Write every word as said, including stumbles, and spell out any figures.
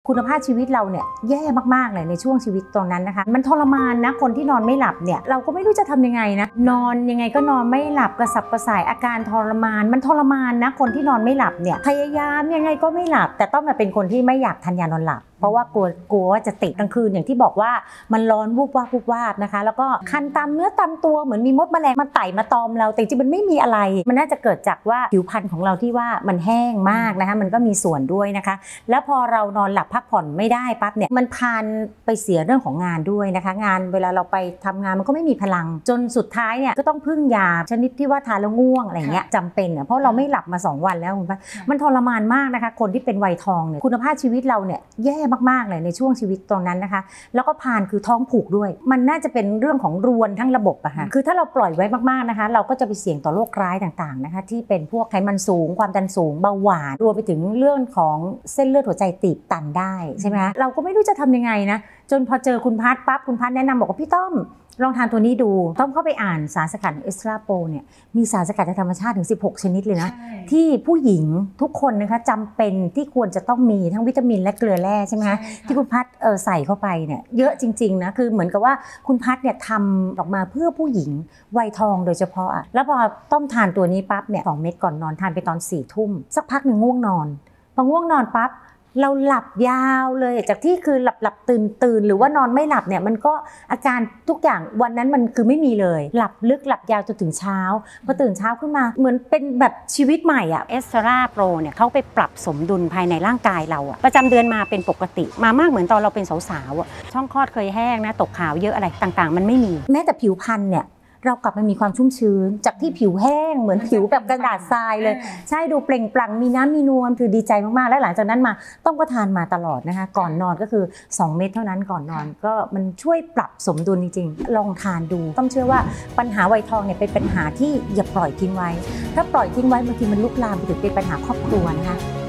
คุณภาพชีวิตเราเนี่ยแย่มากๆเลยในช่วงชีวิตตรงนั้นนะคะมันทรมานนะคนที่นอนไม่หลับเนี่ยเราก็ไม่รู้จะทำยังไงนะนอนยังไงก็นอนไม่หลับกระสับกระส่ายอาการทรมานมันทรมานนะคนที่นอนไม่หลับเนี่ยพยายามยังไงก็ไม่หลับแต่ต้องมาเป็นคนที่ไม่อยากทานยานอนหลับเพราะว่ากลัวกลัวว่าจะติดกลางคืนอย่างที่บอกว่ามันร้อนวูบวาบวูบวาบนะคะแล้วก็คันตามเนื้อตามตัวเหมือนมีมดแมลงมาไต่มาตอมเราแต่จริงมันไม่มีอะไรมันน่าจะเกิดจากว่าผิวพรรณของเราที่ว่ามันแห้งมากนะคะมันก็มีส่วนด้วยนะคะแล้วพอเรานอนหลับพักผ่อนไม่ได้ปั๊บเนี่ยมันพานไปเสียเรื่องของงานด้วยนะคะงานเวลาเราไปทำงานมันก็ไม่มีพลังจนสุดท้ายเนี่ยก็ต้องพึ่งยาชนิดที่ว่าทานแล้วง่วงอะไรเงี้ยจำเป็นเพราะเราไม่หลับมาสองวันแล้วคุณป้ามันทรมานมากนะคะคนที่เป็นวัยทองเนี่ยคุณภาพชีวิตเราเนี่ยแย่มากๆเลยในช่วงชีวิตตรงนั้นนะคะแล้วก็พานคือท้องผูกด้วยมันน่าจะเป็นเรื่องของรวนทั้งระบบอะค่ะคือถ้าเราปล่อยไว้มากๆนะคะเราก็จะไปเสี่ยงต่อโรคร้ายต่างๆนะคะที่เป็นพวกไขมันสูงความดันสูงเบาหวานรวมไปถึงเรื่องของเส้นเลือดหัวใจตีบตันได้ใช่ไหมคะเราก็ไม่รู้จะทำยังไงนะจนพอเจอคุณพัทปั๊บคุณพัทแนะนำบอกว่าพี่ต้อมลองทานตัวนี้ดูต้องเข้าไปอ่านสารสกัดเอสตราโปเนี่ยมีสารสกัดจากธรรมชาติถึงสิบหกชนิดเลยนะที่ผู้หญิงทุกคนนะคะจำเป็นที่ควรจะต้องมีทั้งวิตามินและเกลือแร่ใช่ไหมคะที่คุณพัทเออใส่เข้าไปเนี่ยเยอะจริงๆนะคือเหมือนกับว่าคุณพัทเนี่ยทำออกมาเพื่อผู้หญิงวัยทองโดยเฉพาะแล้วพอต้อมทานตัวนี้ปั๊บเนี่ยสองเม็ดก่อนนอนทานไปตอนสี่ทุ่มสักพักหนึ่งง่วงนอนพอง่วงนอนปั๊บเราหลับยาวเลยจากที่คือหลับหลับตื่นตื่นหรือว่านอนไม่หลับเนี่ยมันก็อาการทุกอย่างวันนั้นมันคือไม่มีเลยหลับลึกหลับยาวจนถึงเช้าพอตื่นเช้าขึ้นมาเหมือนเป็นแบบชีวิตใหม่อ่ะเอสตราโปรเนี่ยเขาไปปรับสมดุลภายในร่างกายเราอ่ะประจำเดือนมาเป็นปกติมามากเหมือนตอนเราเป็นสาวๆอ่ะช่องคลอดเคยแห้งนะตกขาวเยอะอะไรต่างๆมันไม่มีแม้แต่ผิวพรรณเนี่ยเรากลับมามีความชุ่มชื้นจากที่ผิวแห้งเหมือนผิวแบบกระดาษทรายเลยใช่ดูเปล่งปลั่งมีน้ำมีนวลคือดีใจมากๆและหลังจากนั้นมาต้องก็ทานมาตลอดนะคะก่อนนอนก็คือสองเม็ดเท่านั้นก่อนนอนก็มันช่วยปรับสมดุลจริงๆลองทานดูต้องเชื่อว่าปัญหาวัยทองเนี่ยเป็นปัญหาที่อย่าปล่อยทิ้งไว้ถ้าปล่อยทิ้งไว้บางทีมันลุกลามไปถึงเป็นปัญหาครอบครัวนะคะ